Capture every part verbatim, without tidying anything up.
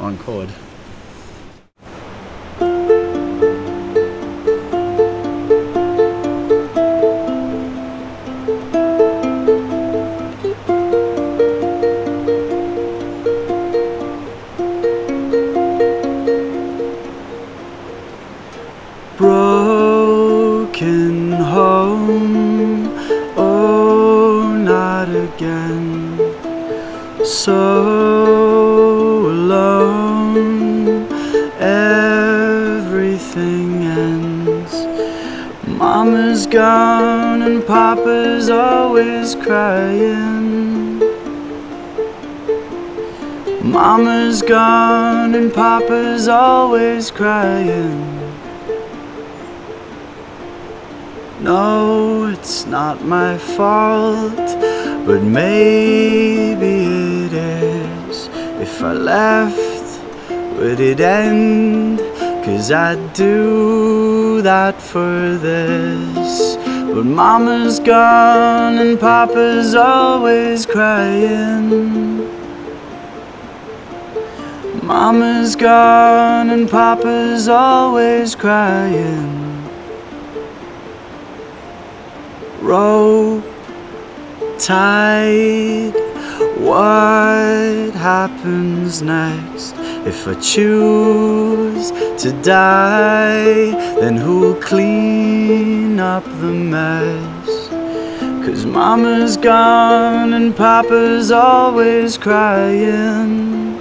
on chord. Broken home, oh, not again. So alone, everything ends. Mama's gone and Papa's always crying. Mama's gone and Papa's always crying. No, it's not my fault, but maybe it is. If I left, would it end? 'Cause I'd do that for this. But Mama's gone and Papa's always crying. Mama's gone and Papa's always crying. Rope tied, what happens next? If I choose to die, then who'll clean up the mess? 'Cause Mama's gone and Papa's always crying.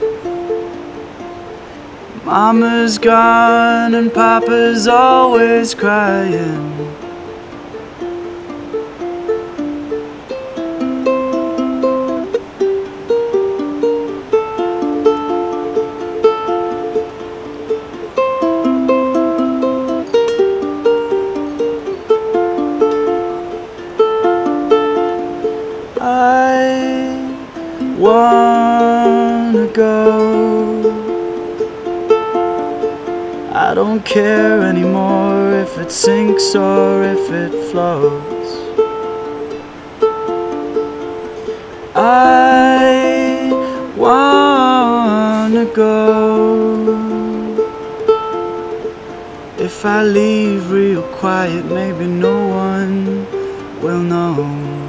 Mama's gone and Papa's always crying. I wanna go. I don't care anymore if it sinks or if it floats. I wanna go. If I leave real quiet, maybe no one will know.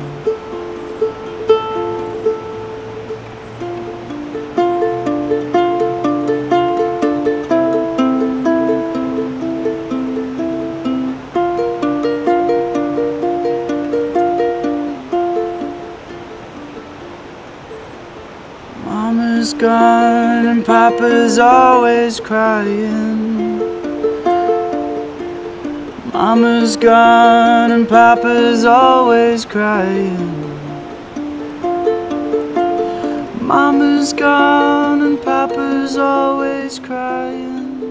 Mama's gone and Papa's always crying. Mama's gone and Papa's always crying. Mama's gone and Papa's always crying.